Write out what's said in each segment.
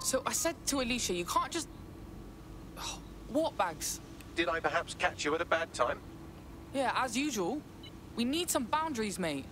So I said to Alicia, you can't just... What bags? Did I perhaps catch you at a bad time? Yeah, as usual. We need some boundaries, mate.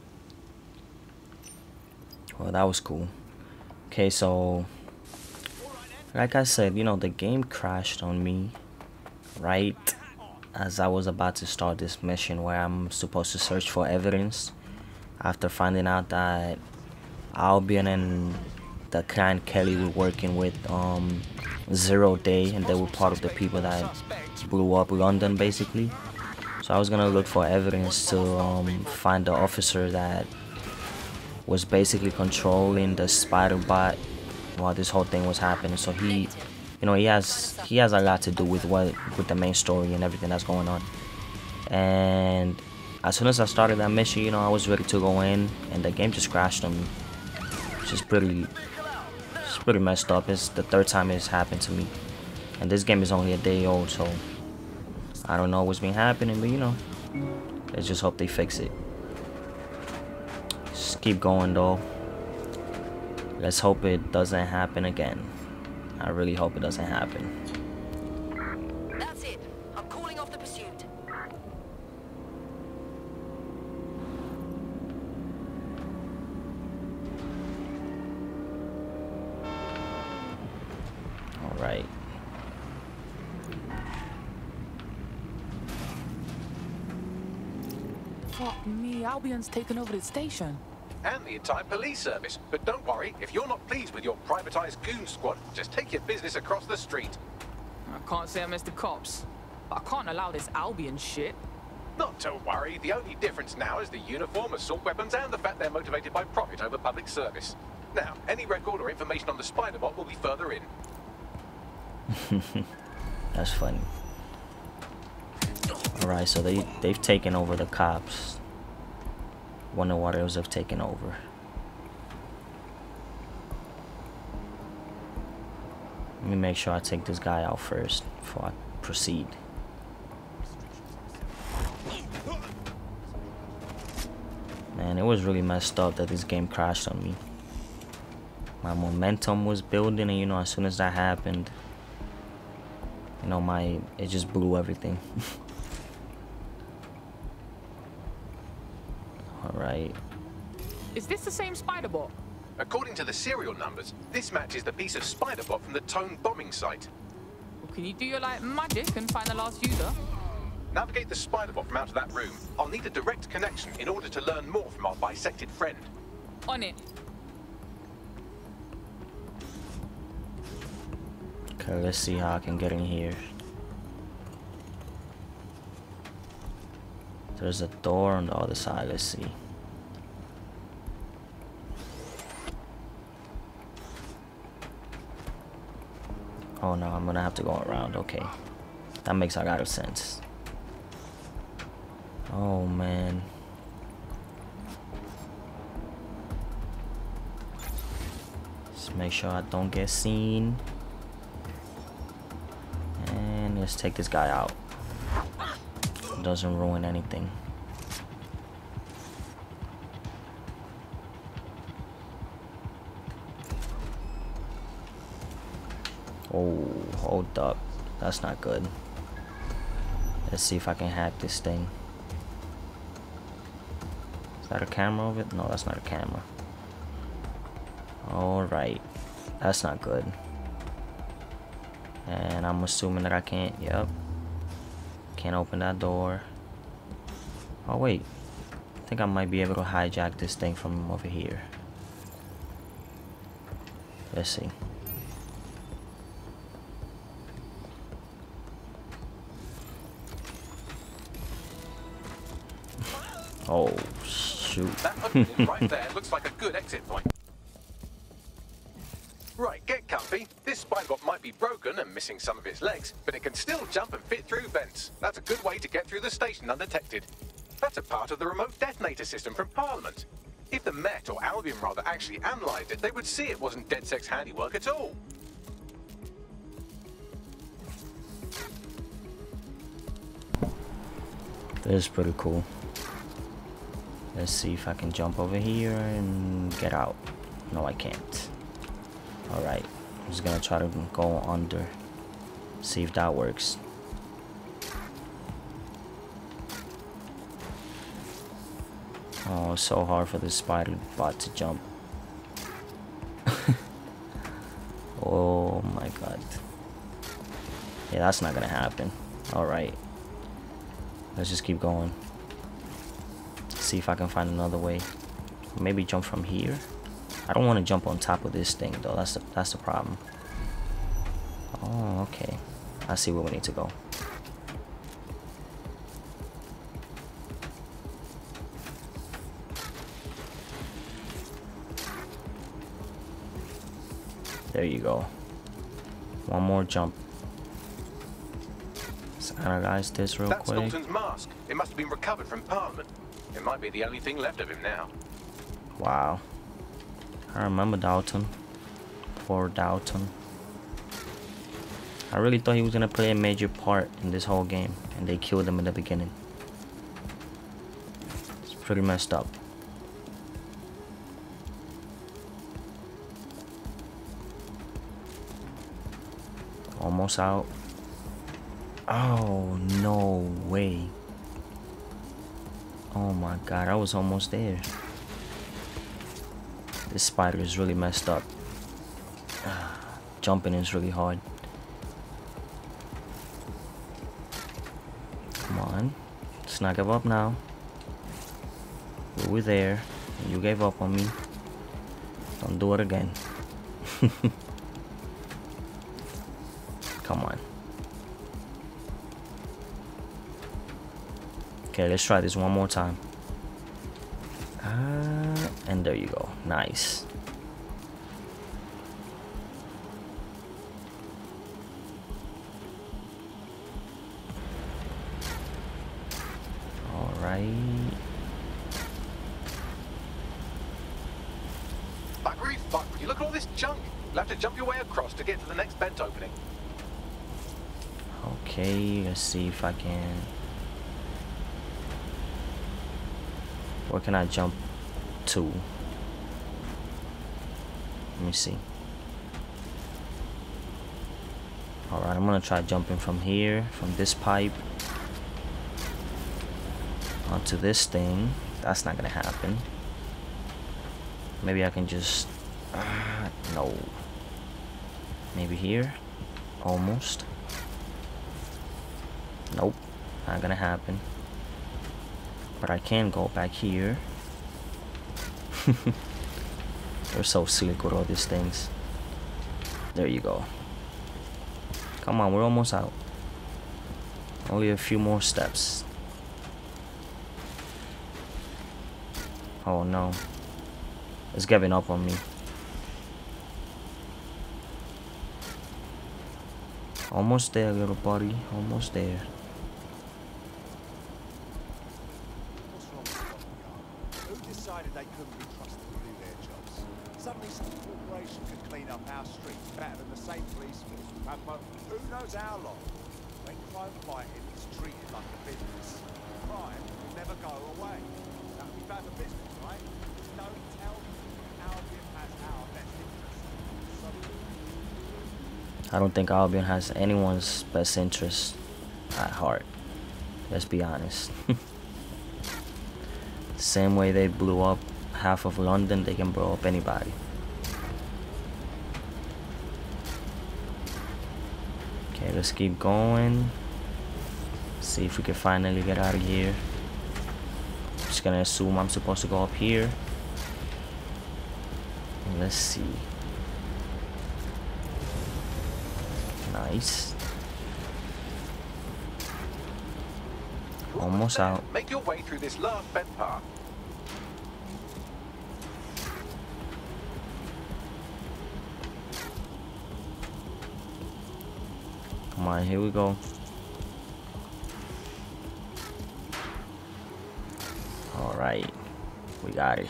Well, that was cool. Okay, so... like I said, you know, the game crashed on me right as I was about to start this mission where I'm supposed to search for evidence after finding out that Albion and the clan Kelly were working with 0 Day, and they were part of the people that blew up London basically. So I was gonna look for evidence to find the officer that was basically controlling the spider bot while this whole thing was happening. So he, you know, he has a lot to do with the main story and everything that's going on. And as soon as I started that mission, you know, I was ready to go in, and the game just crashed on me. It's pretty messed up. It's the 3rd time it's happened to me, and this game is only a day old, so I don't know what's been happening, but you know, let's just hope they fix it. Just keep going though. Let's hope it doesn't happen again. I really hope it doesn't happen. That's it. I'm calling off the pursuit. All right. Fuck me, Albion's taken over the station. And the entire police service. But don't worry, if you're not pleased with your privatized goon squad, just take your business across the street. I can't say I miss the cops, but I can't allow this Albion shit. Not to worry, the only difference now is the uniform, assault weapons, and the fact they're motivated by profit over public service. Now, any record or information on the Spider-Bot will be further in. That's funny. Alright, so they've taken over the cops. Wonder what else have taken over. Let me make sure I take this guy out first before I proceed. Man, it was really messed up that this game crashed on me. My momentum was building, and you know, as soon as that happened, you know, it just blew everything. Alright. Is this the same Spider-Bot? According to the serial numbers, this matches the piece of Spider-Bot from the Tone bombing site. Well, can you do your like magic and find the last user? Navigate the Spider-Bot from out of that room. I'll need a direct connection in order to learn more from our bisected friend. On it. Okay, let's see how I can get in here. There's a door on the other side, let's see. Oh no, I'm gonna have to go around, okay. That makes a lot of sense. Oh man. Let's make sure I don't get seen. And let's take this guy out. Doesn't ruin anything. Oh, hold up. That's not good. Let's see if I can hack this thing. Is that a camera of it? No, that's not a camera. Alright. That's not good. And I'm assuming that I can't. Yep. Can't open that door. Oh wait, I think I might be able to hijack this thing from over here. Let's see. Oh shoot. That opening right there looks like a good exit point. Right, get comfy. This Spider-Bot might be broken and missing some of its legs, but it can still jump and fit through vents. That's a good way to get through the station undetected. That's a part of the remote detonator system from Parliament. If the Met, or Albion rather, actually analysed it, they would see it wasn't DedSec's handiwork at all. This is pretty cool. Let's see if I can jump over here and get out. No, I can't. Alright, I'm just gonna try to go under. See if that works. Oh, it's so hard for this spider bot to jump. Oh my god. Yeah, that's not gonna happen. Alright. Let's just keep going. See if I can find another way. Maybe jump from here. I don't want to jump on top of this thing though. That's the problem. Oh, okay. I see where we need to go. There you go. One more jump. Let's analyze this real quick. That's Dalton's mask. It must have been recovered from Parliament. It might be the only thing left of him now. Wow. I remember Dalton. Poor Dalton. I really thought he was gonna play a major part in this whole game, and they killed him in the beginning. It's pretty messed up. Almost out. Oh, no way. Oh my god, I was almost there. This spider is really messed up. Jumping is really hard. Come on. Let's not give up now. We were there. And you gave up on me. Don't do it again. Come on. Okay, let's try this one more time. And there you go. Nice. All right. Buggery fuck, would you look at all this junk? You'll have to jump your way across to get to the next vent opening. Okay, let's see if I can. Where can I jump to? Let me see. Alright, I'm gonna try jumping from here, from this pipe onto this thing. That's not gonna happen. Maybe I can just no. Maybe here. Almost. Nope, not gonna happen. But I can go back here. They're so slick with all these things. There you go. Come on, we're almost out. Only a few more steps. Oh no. It's giving up on me. Almost there, little buddy. Almost there. Who decided they couldn't be trusted to do their jobs? Suddenly some corporation could clean up our streets better than the same police force. But who knows how long? When crime fighting is treated like a business, crime will never go away. That would be bad for business, right? Don't tell me Albion has our best interests. I don't think Albion has anyone's best interest at heart. Let's be honest. Same way they blew up half of London, they can blow up anybody. Okay, let's keep going. See if we can finally get out of here. Just gonna assume I'm supposed to go up here. And let's see. Nice. Almost out. Make your way through this last vent part. Come on, here we go. Alright. We got it.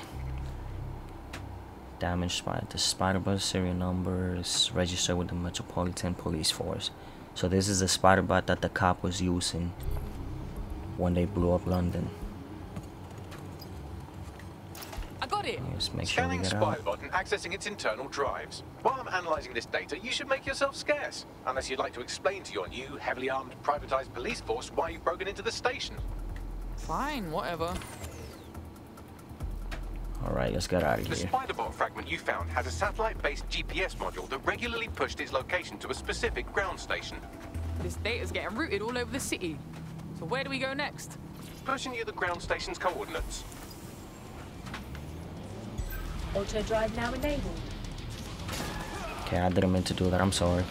Damaged by the spider bot serial number is registered with the Metropolitan Police Force. So this is the spider bot that the cop was using when they blew up London. I got it. Let's make sure we Scanning get out. Spybot and accessing its internal drives. While I'm analysing this data, you should make yourself scarce. Unless you'd like to explain to your new, heavily armed, privatised police force why you've broken into the station. Fine, whatever. Alright, let's get out of The here. Spiderbot fragment you found has a satellite-based GPS module that regularly pushed its location to a specific ground station. This data's getting routed all over the city. So where do we go next? Pushing you the ground station's coordinates. Auto drive now enabled. Okay, I didn't mean to do that. I'm sorry.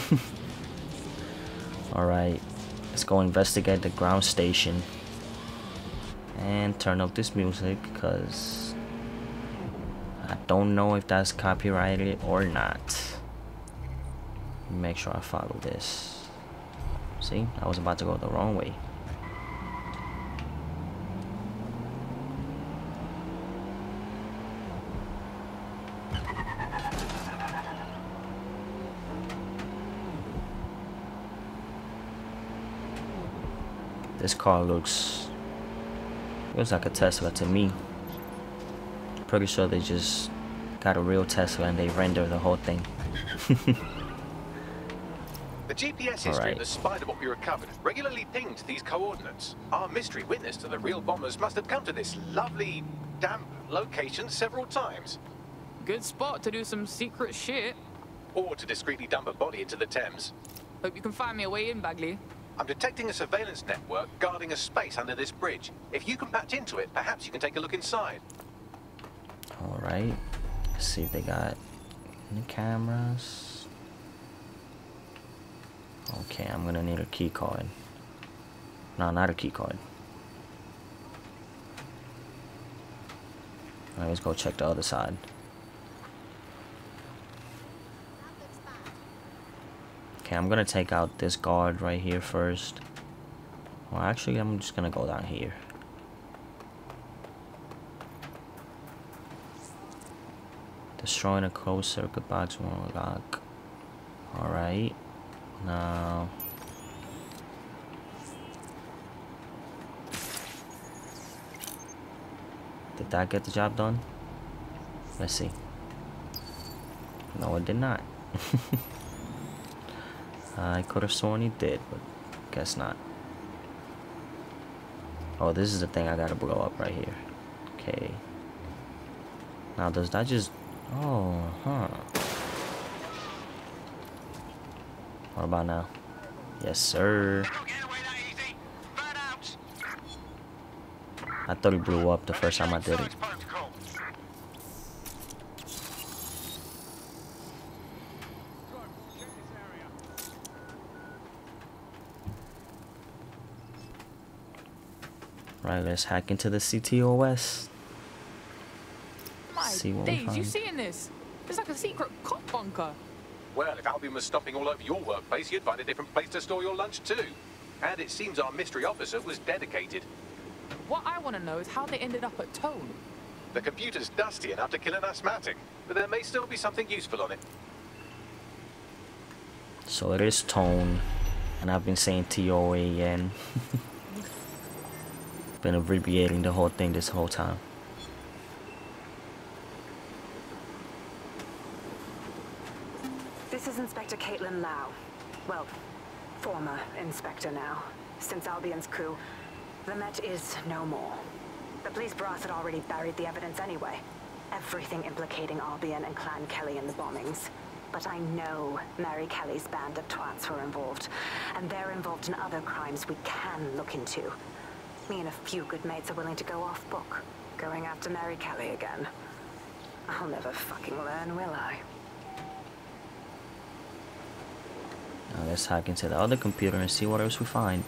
Alright, let's go investigate the ground station. And turn up this music, because I don't know if that's copyrighted or not. Make sure I follow this. See, I was about to go the wrong way. This car looks like a Tesla to me. Pretty sure they just got a real Tesla and they render the whole thing. The GPS history of the Spiderbot we recovered regularly pinged these coordinates. Our mystery witness to the real bombers must have come to this lovely, damp location several times. Good spot to do some secret shit. Or to discreetly dump a body into the Thames. Hope you can find me a way in, Bagley. I'm detecting a surveillance network guarding a space under this bridge. If you can patch into it, perhaps you can take a look inside. Alright, let's see if they got any cameras. Okay, I'm gonna need a key card. No, not a key card. Alright, let's go check the other side. Okay, I'm gonna take out this guard right here first. Well, actually, I'm just gonna go down here. Destroying a closed circuit box won't lock. Alright. Now. Did that get the job done? Let's see. No, it did not. I could have sworn he did, but guess not. Oh, this is the thing I gotta blow up right here. Okay. Now, does that just... Oh, huh. What about now? Yes, sir. I thought he blew up the first time I did it. Right, let's hack into the CTOS. My See what we days, find. you seeing this? It's like a secret cop bunker. Well, if Albion was stomping all over your workplace, you'd find a different place to store your lunch too. And it seems our mystery officer was dedicated. What I want to know is how they ended up at Tone. The computer's dusty enough to kill an asthmatic, but there may still be something useful on it. So it is Tone, and I've been saying TOAN. Been abbreviating the whole thing this whole time. This is Inspector Caitlin Lau. Well, former inspector now. Since Albion's coup, the Met is no more. The police brass had already buried the evidence anyway. Everything implicating Albion and Clan Kelly in the bombings. But I know Mary Kelly's band of twats were involved, and they're involved in other crimes we can look into. Me and a few good mates are willing to go off book, going after Mary Kelly again. I'll never fucking learn, will I? Now let's hack into the other computer and see what else we find.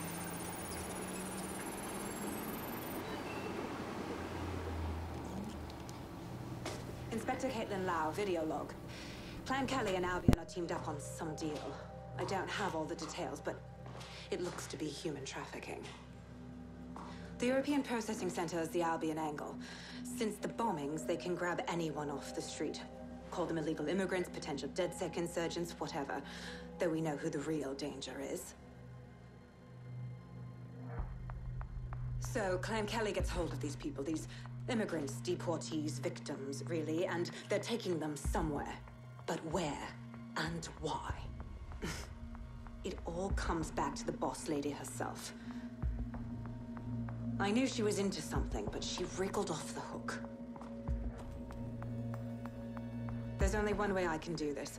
Inspector Caitlin Lau, video log. Clan Kelly and Albion are teamed up on some deal. I don't have all the details, but it looks to be human trafficking. The European Processing Center is the Albion angle. Since the bombings, they can grab anyone off the street. Call them illegal immigrants, potential DedSec insurgents, whatever. Though we know who the real danger is. So, Clan Kelly gets hold of these people, these Immigrants, deportees, victims, really, and they're taking them somewhere. But where and why? It all comes back to the boss lady herself. I knew she was into something, but she wriggled off the hook. There's only one way I can do this.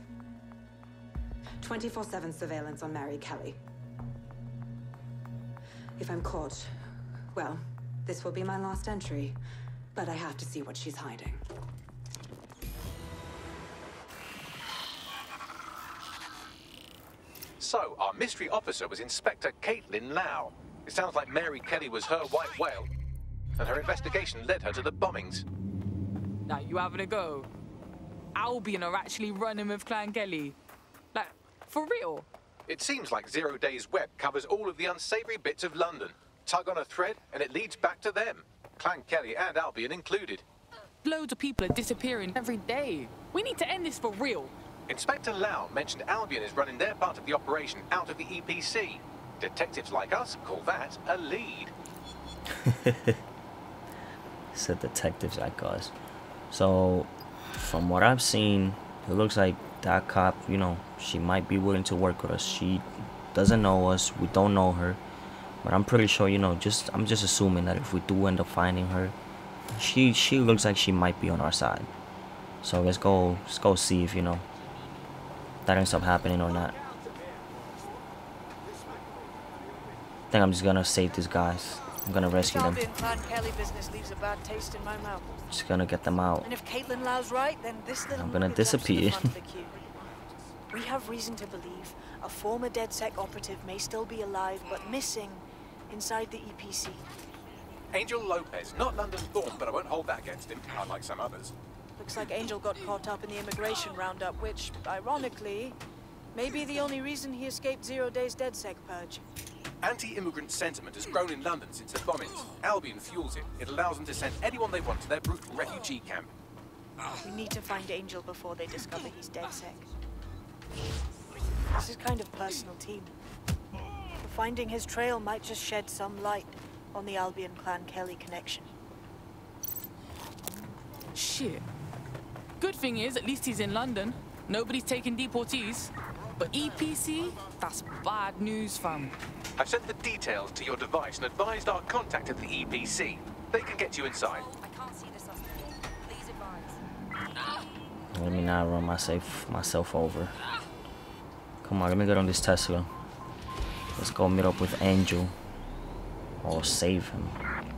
24/7 surveillance on Mary Kelly. If I'm caught, well, this will be my last entry. But I have to see what she's hiding. So, our mystery officer was Inspector Caitlin Lau. It sounds like Mary Kelly was her white whale, and her investigation led her to the bombings. Now you having a go? Albion are actually running with Clan Kelly. Like, for real? It seems like Zero Days Web covers all of the unsavory bits of London. Tug on a thread, and it leads back to them. Clan Kelly and Albion included. Loads of people are disappearing every day. We need to end this for real. Inspector Lau mentioned Albion is running their part of the operation out of the EPC. Detectives like us call that a lead. Said detectives like us. So, from what I've seen, it looks like that cop, you know, she might be willing to work with us. She doesn't know us. We don't know her. But I'm pretty sure, you know, I'm just assuming that if we do end up finding her, she looks like she might be on our side. So let's go see if, you know, that ends up happening or not. I think I'm just gonna save these guys. I'm gonna rescue them. Clan Kelly business leaves a bad taste in my mouth. Just gonna get them out. And if Caitlin Lau's right, then this little I'm gonna gets up to the disappear. front of the queue. We have reason to believe a former DedSec operative may still be alive, but missing inside the EPC. Angel Lopez, not London born, but I won't hold that against him, unlike some others. Looks like Angel got caught up in the immigration roundup, which, ironically, may be the only reason he escaped 0 Days DedSec purge. Anti-immigrant sentiment has grown in London since the bombings. Albion fuels it. It allows them to send anyone they want to their brutal refugee camp. We need to find Angel before they discover he's DedSec. This is kind of personal, team. Finding his trail might just shed some light on the Albion Clan Kelly connection. Shit. Good thing is, at least he's in London. Nobody's taking deportees. But EPC? That's bad news, fam. I've sent the details to your device and advised our contact at the EPC. They can get you inside. I can't see the suspect. Please advise. Let me not run myself over. Come on, let me get on this Tesla. Let's go meet up with Angel. Or save him.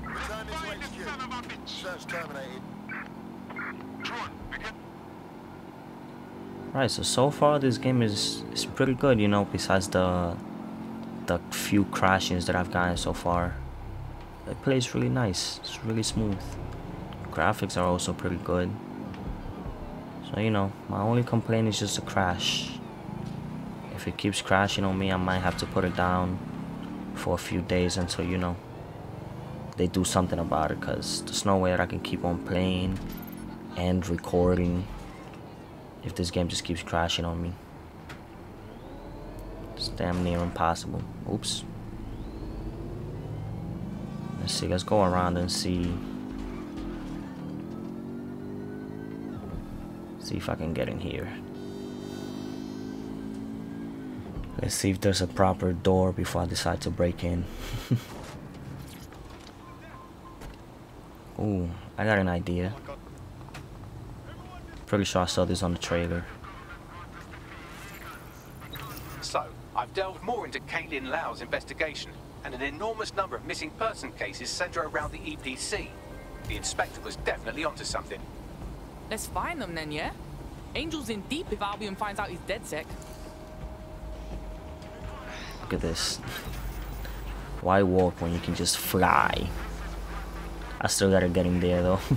Right, so far this game is pretty good, you know, besides the few crashes that I've gotten so far. It plays really nice. It's really smooth. Graphics are also pretty good. So, you know, my only complaint is just a crash. If it keeps crashing on me, I might have to put it down for a few days until, you know, they do something about it, because there's no way that I can keep on playing and recording if this game just keeps crashing on me. It's damn near impossible. Oops. Let's see, let's go around and see if I can get in here. Let's see if there's a proper door before I decide to break in. Ooh, I got an idea. Pretty sure I saw this on the trailer. So, I've delved more into Caitlin Lau's investigation, and an enormous number of missing person cases center around the EPC. The inspector was definitely onto something. Let's find them then, yeah? Angel's in deep if Albion finds out he's DedSec. Look at this. Why walk when you can just fly? I still gotta get in there though.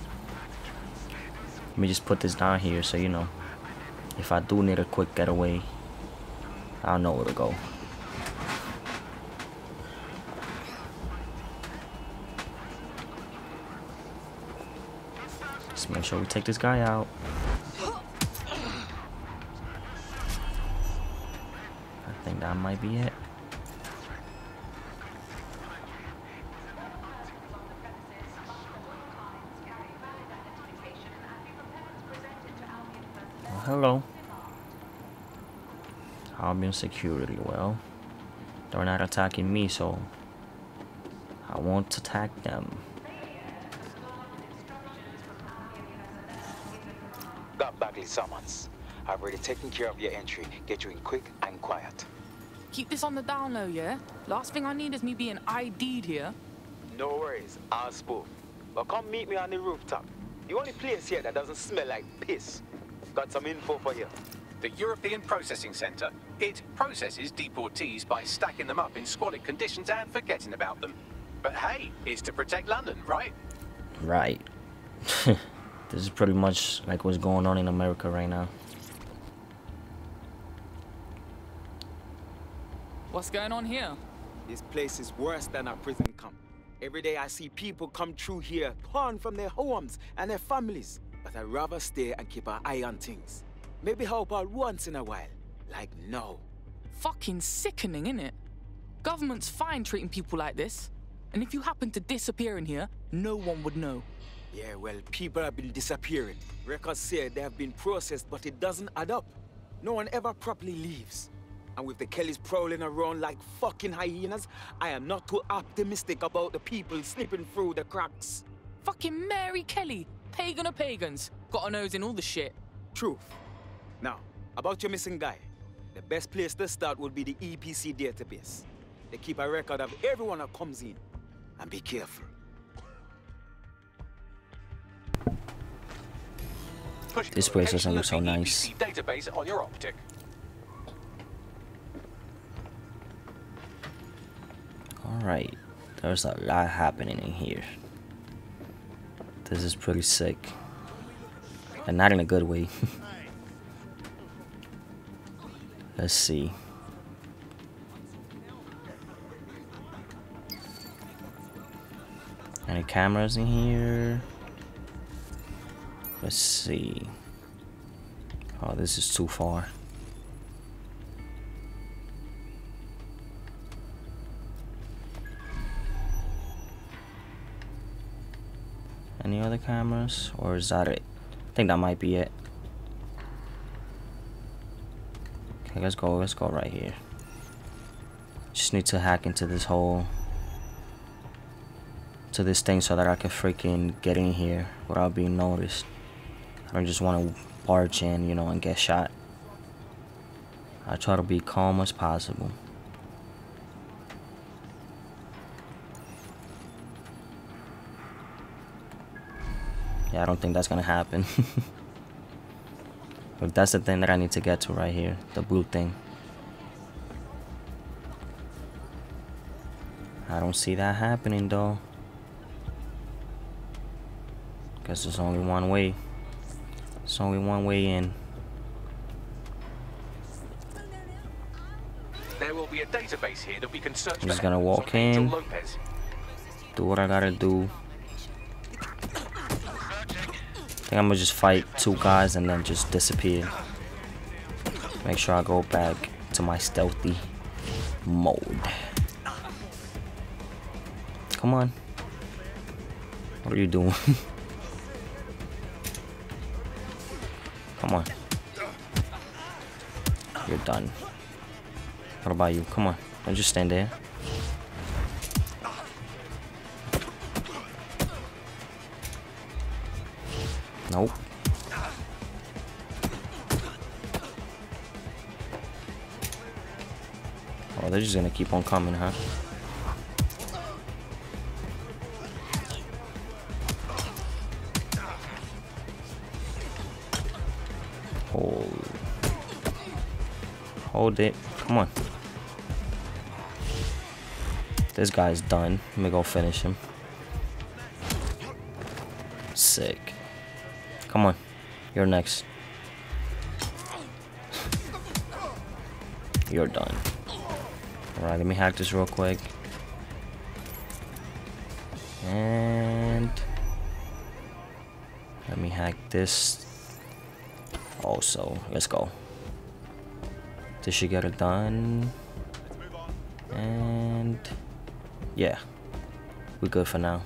Let me just put this down here so, you know, if I do need a quick getaway, I'll know where to go. Just make sure we take this guy out. I think that might be it. hello. Albion security. Well, they're not attacking me, so I won't attack them. Got Bagley summons. I've already taken care of your entry. Get you in quick and quiet. Keep this on the down low, yeah? Last thing I need is me being ID'd here. No worries, I'll spoof. But come meet me on the rooftop. The only place here that doesn't smell like piss. Got some info for you. The European Processing Centre. It processes deportees by stacking them up in squalid conditions and forgetting about them. But hey, it's to protect London, right? Right. This is pretty much like what's going on in America right now. What's going on here? This place is worse than a prison camp. Every day I see people come through here, torn from their homes and their families. But I'd rather stay and keep an eye on things. Maybe help out once in a while. Like now. Fucking sickening, innit? Government's fine treating people like this. And if you happen to disappear in here, no one would know. Yeah, well, people have been disappearing. Records say they have been processed, but it doesn't add up. No one ever properly leaves. And with the Kellys prowling around like fucking hyenas, I am not too optimistic about the people slipping through the cracks. Fucking Mary Kelly, pagan of pagans, got a nose in all the shit. Truth. Now, about your missing guy. The best place to start would be the EPC database. They keep a record of everyone that comes in. And be careful. Push This place doesn't look so the nice. EPC database on your optic. Alright, there's a lot happening in here. This is pretty sick. And not in a good way. Let's see. Any cameras in here? Let's see. Oh, this is too far. Any other cameras, or is that it? I think that might be it. Okay, let's go right here. Just need to hack into this hole, to this thing, so that I can freaking get in here without being noticed. I don't just want to barge in, you know, and get shot. I try to be calm as possible. Yeah, I don't think that's gonna happen. But that's the thing that I need to get to right here, the blue thing. I don't see that happening though. Guess there's only one way. There's only one way in. There will be a database here that we can search. I'm just gonna walk in, do what I gotta do. I think I'm gonna just fight two guys and then just disappear. Make sure I go back to my stealthy mode. Come on. What are you doing? Come on. You're done. What about you? Come on. Don't just stand there. Nope. Oh, they're just gonna keep on coming, huh? Hold it. Come on. This guy's done. Let me go finish him. Sick. Come on. You're next. You're done. Alright, let me hack this real quick. And let me hack this also. Let's go. This should get it done. And yeah, we're good for now.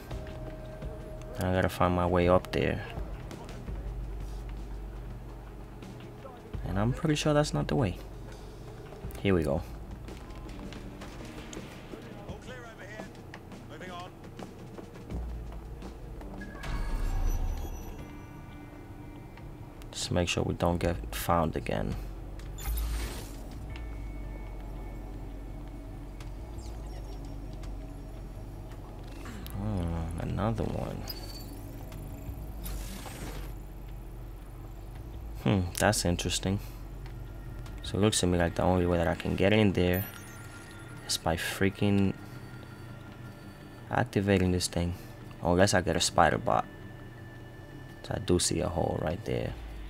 I gotta find my way up there. And I'm pretty sure that's not the way. Here we go. All clear over here. Moving on. Just make sure we don't get found again. Another one. That's interesting. So it looks to me like the only way that I can get in there is by freaking activating this thing. Unless I get a spider bot. So I do see a hole right there.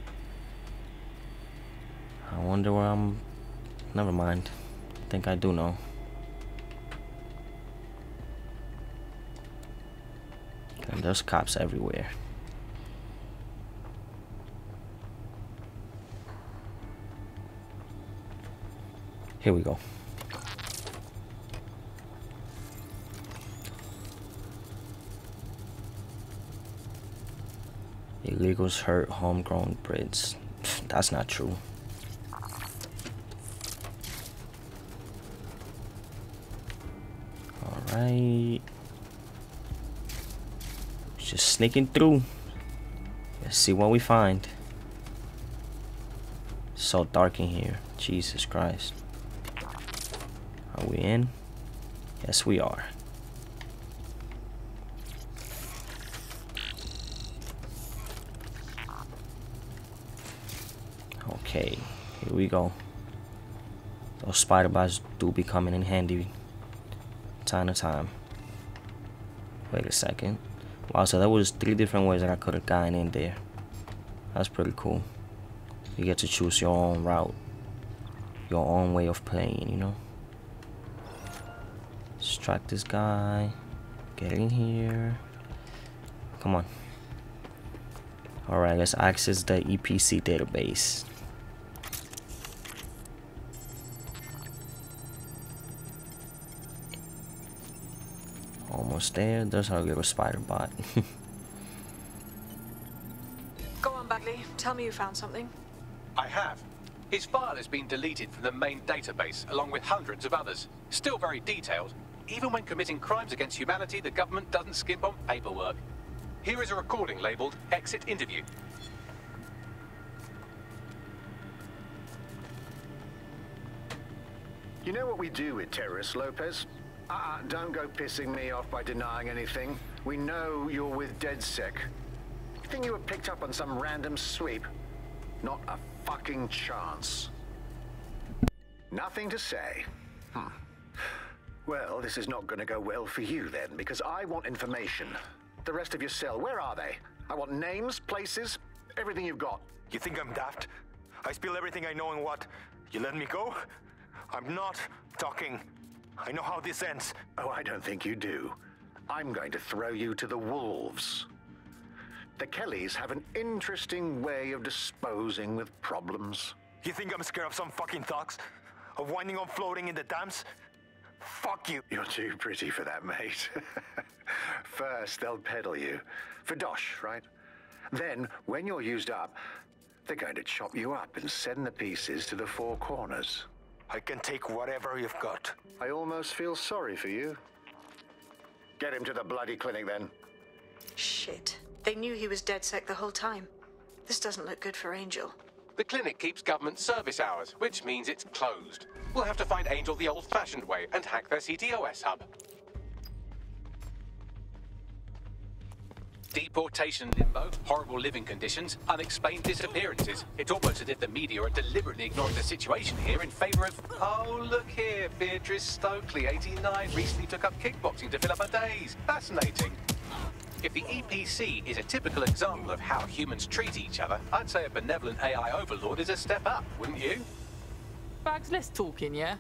I wonder where I'm... Never mind. I think I do know. And there's cops everywhere. Here we go. Illegals hurt homegrown breeds. That's not true. Alright. Just sneaking through. Let's see what we find. So dark in here. Jesus Christ. Are we in? Yes, we are. Okay, here we go. Those spider bots do be coming in handy time to time. Wait a second. Wow, so that was 3 different ways that I could have gotten in there. That's pretty cool. You get to choose your own route. Your own way of playing, you know? Distract this guy. Get in here. Come on. Alright, let's access the EPC database. Almost there. There's our little spider bot. Go on, Bagley. Tell me you found something. I have. His file has been deleted from the main database, along with hundreds of others. Still very detailed. Even when committing crimes against humanity, the government doesn't skimp on paperwork. Here is a recording labeled Exit Interview. You know what we do with terrorists, Lopez? Don't go pissing me off by denying anything. We know you're with DedSec. You think you were picked up on some random sweep? Not a fucking chance. Nothing to say. Well, this is not going to go well for you then, because I want information. The rest of your cell, where are they? I want names, places, everything you've got. You think I'm daft? I spill everything I know and what? You let me go? I'm not talking. I know how this ends. Oh, I don't think you do. I'm going to throw you to the wolves. The Kellys have an interesting way of disposing with problems. You think I'm scared of some fucking thugs? Of winding up floating in the dams? Fuck you. You're too pretty for that, mate. First, they'll peddle you. For dosh, right? Then, when you're used up, they're going to chop you up and send the pieces to the 4 corners. I can take whatever you've got. I almost feel sorry for you. Get him to the bloody clinic, then. Shit. They knew he was DedSec the whole time. This doesn't look good for Angel. The clinic keeps government service hours, which means it's closed. We'll have to find Angel the old-fashioned way and hack their CTOS hub. Deportation limbo, horrible living conditions, unexplained disappearances. It's almost as if the media are deliberately ignoring the situation here in favor of... Oh, look here, Beatrice Stokely, 89, recently took up kickboxing to fill up her days. Fascinating. If the EPC is a typical example of how humans treat each other, I'd say a benevolent AI overlord is a step up, wouldn't you? Bags, less talking, yeah?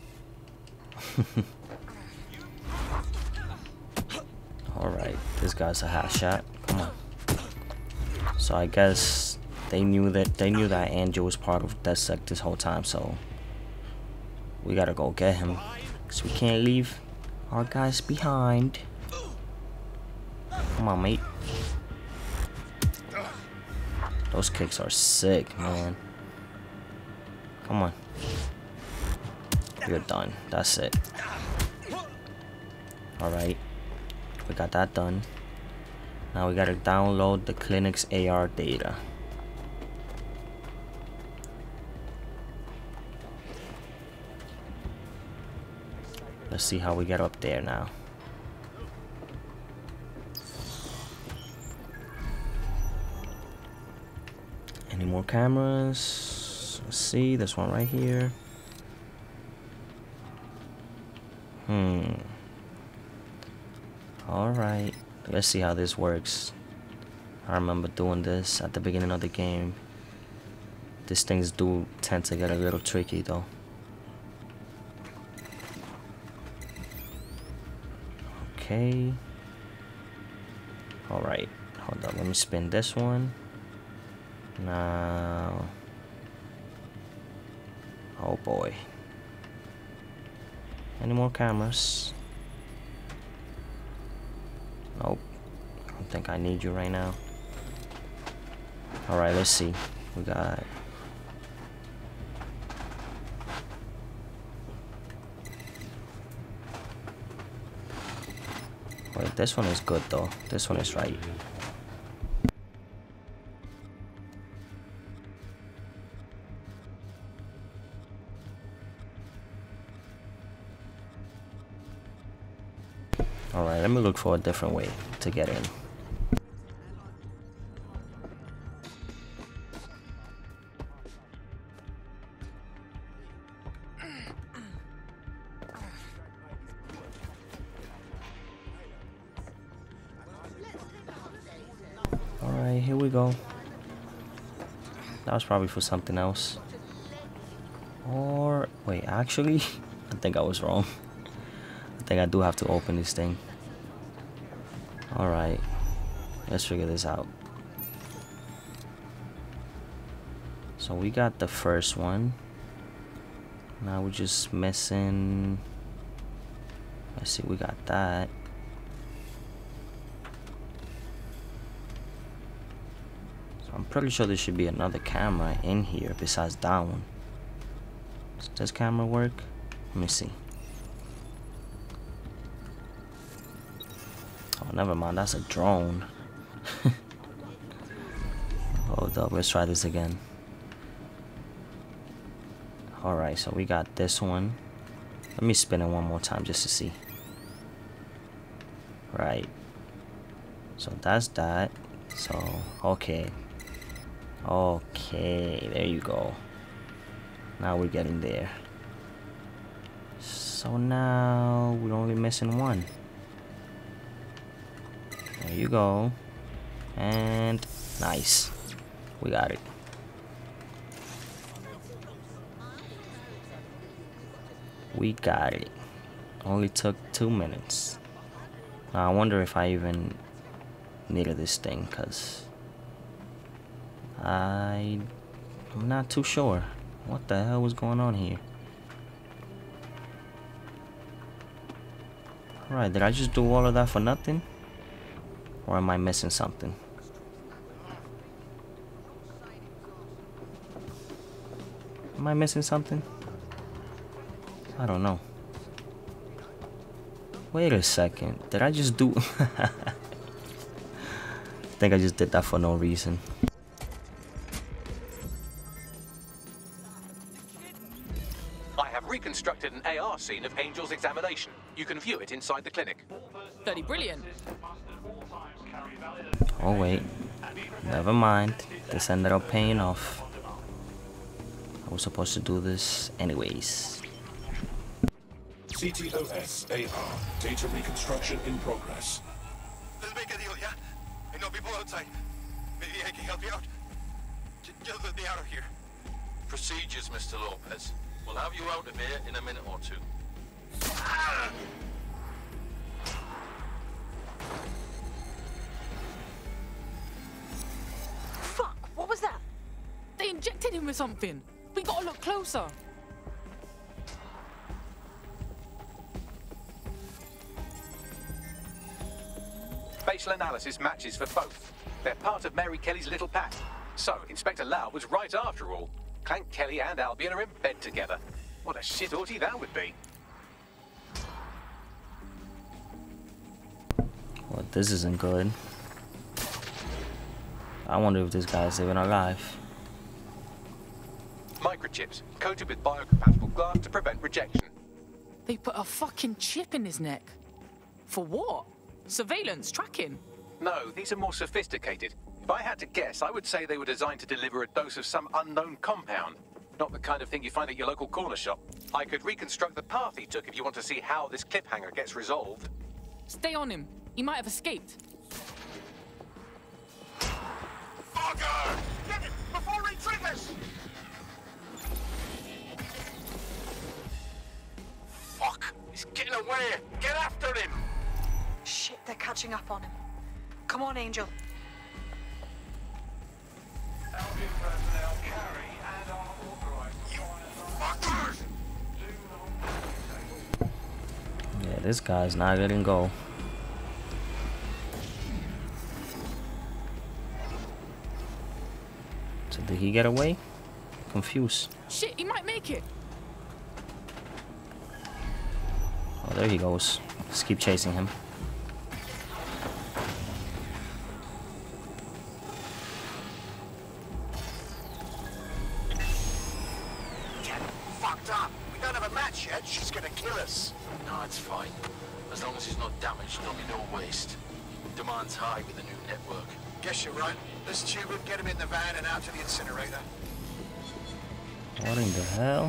Alright, this guy's a hot shot. Come on. So I guess they knew that Angel was part of DedSec this whole time, so we gotta go get him. Cause we can't leave our guys behind. Come on, mate. Those kicks are sick, man. Come on. You're done. That's it. Alright. We got that done. Now we gotta download the clinic's AR data. Let's see how we get up there now. Any more cameras? Let's see, there's one right here. Alright, let's see how this works. I remember doing this at the beginning of the game. These things do tend to get a little tricky though. Okay. Alright, hold up, let me spin this one. Now. Oh boy. Any more cameras? Nope. I don't think I need you right now. Alright, let's see. We got... Wait, this one is good though. This one is right. Alright, let me look for a different way to get in. Alright, here we go. That was probably for something else. Or, wait, actually, I think I was wrong. I think I do have to open this thing. Alright, let's figure this out. So we got the first one. Now we're just missing... Let's see, we got that. So I'm pretty sure there should be another camera in here besides that one. Does this camera work? Let me see. Oh, never mind, that's a drone. Hold up, let's try this again. Alright, so we got this one. Let me spin it one more time just to see. Right. So that's that. So, okay. Okay, there you go. Now we're getting there. So now we're only missing one. There you go. And nice. We got it. We got it. Only took 2 minutes. Now I wonder if I even needed this thing, cause I'm not too sure. What the hell was going on here? Alright, did I just do all of that for nothing? Or am I missing something? Am I missing something? I don't know. Wait a second. Did I just do... I think I just did that for no reason. I have reconstructed an AR scene of Angel's examination. You can view it inside the clinic. Bloody brilliant. Oh wait. Never mind. This ended up paying off. I was supposed to do this anyways. CTOS AR. Data reconstruction in progress. Let's make a deal, yeah? I know people outside. Maybe I can help you out. Just let me out of here. Procedures, Mr. Lopez. We'll have you out of here in a minute or two. Fuck, what was that? They injected him with something. We gotta look closer. Facial analysis matches for both. They're part of Mary Kelly's little pack. So, Inspector Lau was right after all. Clank Kelly and Albion are in bed together. What a shit orgy that would be. Well, this isn't good. I wonder if this guy's even alive. Microchips, coated with biocompatible glass to prevent rejection. They put a fucking chip in his neck. For what? Surveillance, tracking? No, these are more sophisticated. If I had to guess, I would say they were designed to deliver a dose of some unknown compound. Not the kind of thing you find at your local corner shop. I could reconstruct the path he took if you want to see how this cliffhanger gets resolved. Stay on him. He might have escaped. Fogger! Get him before he triggers! Fuck! He's getting away! Get after him! Shit, they're catching up on him. Come on, Angel. Albion personnel carry and are authorized. You fuckers! Yeah, this guy's not letting go. So did he get away? Confused. Shit, he might make it. Oh, there he goes. Let's keep chasing him. Get fucked up. We don't have a match yet. She's gonna kill us. No, it's fine. As long as he's not damaged, there'll be no waste. Demand's high with the new network. Guess you're right. Let's tube him, get him in the van and out to the incinerator. What in the hell?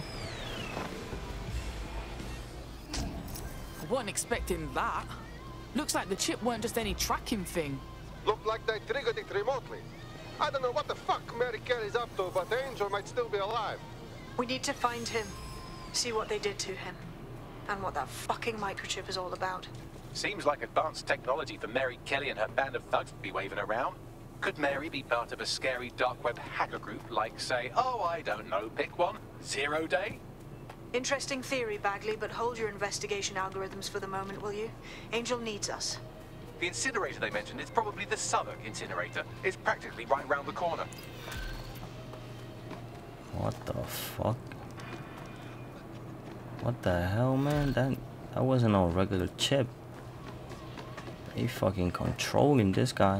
I wasn't expecting that. Looks like the chip weren't just any tracking thing. Looked like they triggered it remotely. I don't know what the fuck Mary Kelly's up to, but Angel might still be alive. We need to find him. See what they did to him. And what that fucking microchip is all about. Seems like advanced technology for Mary Kelly and her band of thugs to be waving around. Could Mary be part of a scary dark web hacker group like, say, oh, I don't know, pick one, Zero Day? Interesting theory, Bagley, but hold your investigation algorithms for the moment, will you? Angel needs us. The incinerator they mentioned is probably the Southwark incinerator. It's practically right round the corner. What the fuck? What the hell, man? That wasn't no regular chip. They fucking controlling this guy.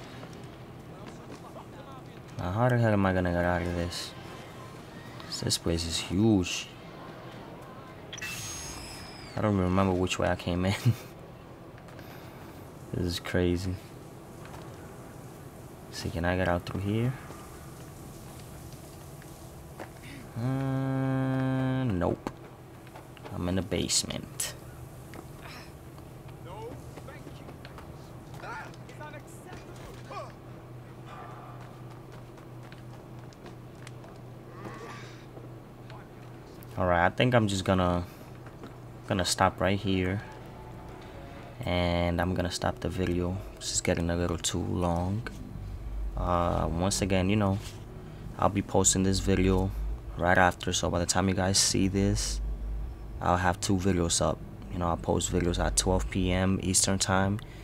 Now how the hell am I gonna get out of this? 'Cause this place is huge. I don't remember which way I came in. This is crazy. See, can I get out through here? Nope. I'm in the basement. Alright, I think I'm just gonna stop right here, and I'm gonna stop the video. This is getting a little too long. Once again, you know, I'll be posting this video right after, so by the time you guys see this, I'll have 2 videos up. You know, I'll post videos at 12 p.m. Eastern time